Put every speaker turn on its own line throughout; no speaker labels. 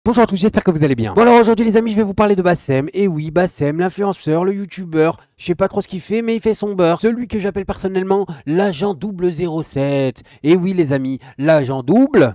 Bonjour à tous, j'espère que vous allez bien. Bon alors aujourd'hui les amis, je vais vous parler de Bassem. Et oui, Bassem, l'influenceur, le youtubeur, je sais pas trop ce qu'il fait, mais il fait son beurre. Celui que j'appelle personnellement l'agent double 07. Et oui les amis, l'agent double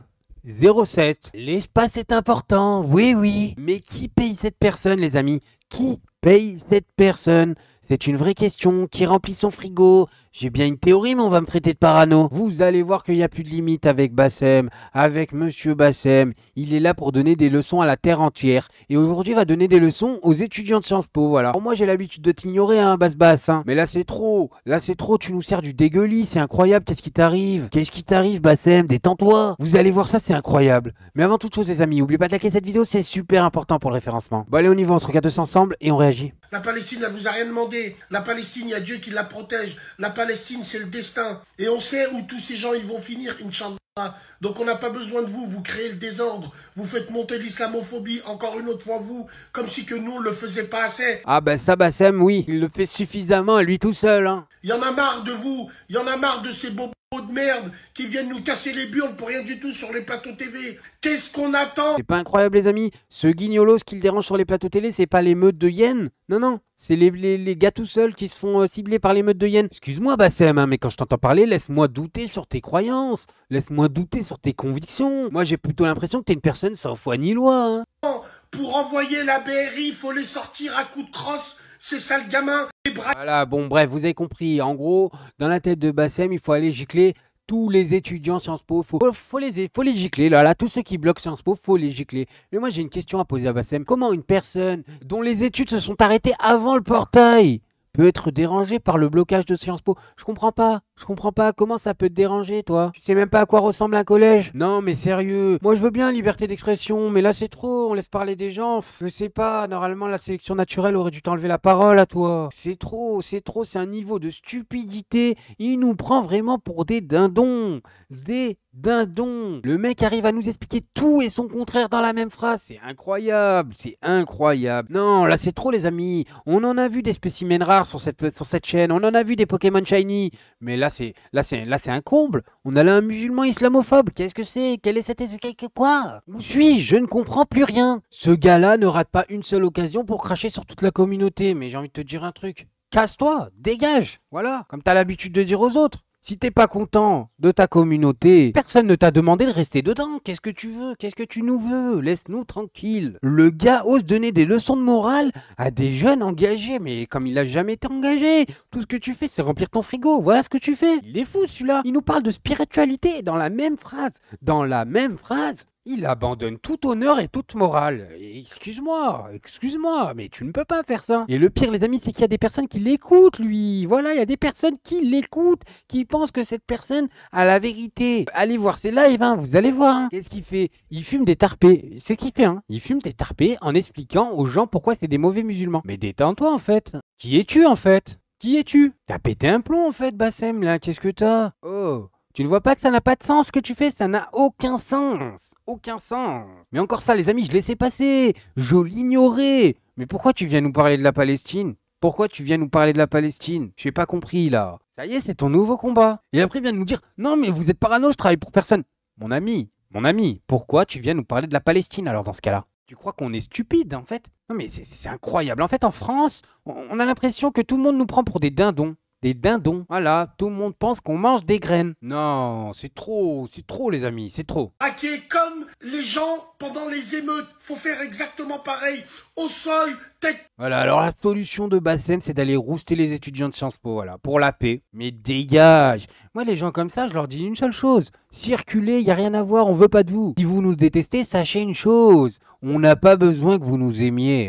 07. L'espace est important, oui oui. Mais qui paye cette personne les amis? Qui paye cette personne? C'est une vraie question. Qui remplit son frigo? J'ai bien une théorie, mais on va me traiter de parano. Vous allez voir qu'il n'y a plus de limite avec Bassem, avec Monsieur Bassem. Il est là pour donner des leçons à la terre entière. Et aujourd'hui, il va donner des leçons aux étudiants de Sciences Po, voilà. Alors moi, j'ai l'habitude de t'ignorer, hein, Basse-Basse, hein. Mais là, c'est trop. Là, c'est trop. Tu nous sers du dégueulis. C'est incroyable. Qu'est-ce qui t'arrive? Qu'est-ce qui t'arrive, Bassem? Détends-toi. Vous allez voir ça, c'est incroyable. Mais avant toute chose, les amis, n'oubliez pas de liker cette vidéo. C'est super important pour le référencement. Bon, allez, on y va. On se regarde ça ensemble et on réagit.
La Palestine, elle vous a rien demandé. La Palestine, il y a Dieu qui la protège. La Palestine, c'est le destin. Et on sait où tous ces gens, ils vont finir, Inch'Allah. Donc on n'a pas besoin de vous. Vous créez le désordre. Vous faites monter l'islamophobie, encore une autre fois vous. Comme si que nous, on le faisait pas assez.
Ah bah ça, Bassem, oui. Il le fait suffisamment à lui tout seul, hein.
Il y en a marre de vous. Il y en a marre de ces bobos de merde qui viennent nous casser les burnes pour rien du tout sur les plateaux TV. Qu'est-ce qu'on attend?
C'est pas incroyable les amis? Ce guignolo, ce qui le dérange sur les plateaux télé, c'est pas les meutes de hyènes. Non, non, c'est les gars tout seuls qui se font cibler par les meutes de hyènes. Excuse-moi Bassem, hein, mais quand je t'entends parler, laisse-moi douter sur tes croyances. Laisse-moi douter sur tes convictions. Moi j'ai plutôt l'impression que t'es une personne sans foi ni loi, hein.
Pour envoyer la BRI, il faut les sortir à coups de crosse. C'est ça le gamin.
Voilà, bon bref, vous avez compris. En gros, dans la tête de Bassem, il faut aller gicler tous les étudiants Sciences Po. Faut les gicler, là, tous ceux qui bloquent Sciences Po, faut les gicler. Mais moi j'ai une question à poser à Bassem. Comment une personne dont les études se sont arrêtées avant le portail peut être dérangée par le blocage de Sciences Po? Je comprends pas. Comment ça peut te déranger, toi? Tu sais même pas à quoi ressemble un collège? Non, mais sérieux. Moi, je veux bien liberté d'expression, mais là, c'est trop. On laisse parler des gens. Je sais pas. Normalement, la sélection naturelle aurait dû t'enlever la parole à toi. C'est trop. C'est un niveau de stupidité. Il nous prend vraiment pour des dindons. Des dindons. Le mec arrive à nous expliquer tout et son contraire dans la même phrase. C'est incroyable. C'est incroyable. Non, là, c'est trop, les amis. On en a vu des spécimens rares sur cette chaîne. On en a vu des Pokémon Shiny. Mais là, c'est un comble. On a là un musulman islamophobe. Qu'est-ce que c'est? Quel est cet quoi? Où suis-je? Je ne comprends plus rien. Ce gars-là ne rate pas une seule occasion pour cracher sur toute la communauté. Mais j'ai envie de te dire un truc. Casse-toi, dégage. Voilà, comme t'as l'habitude de dire aux autres. Si t'es pas content de ta communauté, personne ne t'a demandé de rester dedans. Qu'est-ce que tu veux? Qu'est-ce que tu nous veux? Laisse-nous tranquille. Le gars ose donner des leçons de morale à des jeunes engagés, mais comme il a jamais été engagé. Tout ce que tu fais, c'est remplir ton frigo. Voilà ce que tu fais. Il est fou celui-là. Il nous parle de spiritualité dans la même phrase. Dans la même phrase. Il abandonne tout honneur et toute morale. Excuse-moi, mais tu ne peux pas faire ça. Et le pire, les amis, c'est qu'il y a des personnes qui l'écoutent, lui. Voilà, il y a des personnes qui l'écoutent, qui pensent que cette personne a la vérité. Allez voir ses lives, hein, vous allez voir. Hein. Qu'est-ce qu'il fait? Il fume des tarpés. C'est ce qu'il fait, hein. Il fume des tarpés en expliquant aux gens pourquoi c'est des mauvais musulmans. Mais détends-toi, en fait. Qui es-tu, en fait? Qui es-tu? T'as pété un plomb, en fait, Bassem, là. Qu'est-ce que t'as? Oh. Tu ne vois pas que ça n'a pas de sens ce que tu fais? Ça n'a aucun sens. Aucun sens. Mais encore ça, les amis, je laissais passer. Je l'ignorais. Mais pourquoi tu viens nous parler de la Palestine? Pourquoi tu viens nous parler de la Palestine? J'ai pas compris, là. Ça y est, c'est ton nouveau combat. Et après, il vient de nous dire, non, mais vous êtes parano, je travaille pour personne. Mon ami, pourquoi tu viens nous parler de la Palestine, alors, dans ce cas-là? Tu crois qu'on est stupide, en fait? Non, mais c'est incroyable. En fait, en France, on a l'impression que tout le monde nous prend pour des dindons. Des dindons. Voilà, tout le monde pense qu'on mange des graines. Non, c'est trop, les amis, c'est trop.
Hacker comme les gens pendant les émeutes. Faut faire exactement pareil. Au sol, tête.
Voilà, alors la solution de Bassem, c'est d'aller rouster les étudiants de Sciences Po, voilà, pour la paix. Mais dégage! Moi, les gens comme ça, je leur dis une seule chose. Circulez, y a rien à voir, on veut pas de vous. Si vous nous détestez, sachez une chose. On n'a pas besoin que vous nous aimiez.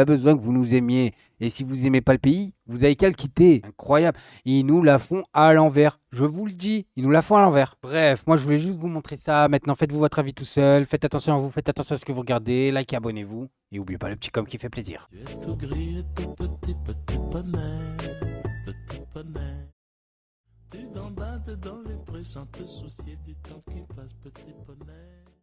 Et si vous aimez pas le pays, vous avez qu'à le quitter. Incroyable. Ils nous la font à l'envers. Je vous le dis, ils nous la font à l'envers. Bref, moi je voulais juste vous montrer ça. Maintenant, faites-vous votre avis tout seul. Faites attention à vous, faites attention à ce que vous regardez. Likez, abonnez-vous. Et n'oubliez pas le petit com qui fait plaisir.
Tu es tout gris et tout petit, petit poney, petit poney. Tu gambades dans les prés sans te soucier du temps qui passe, petit poney.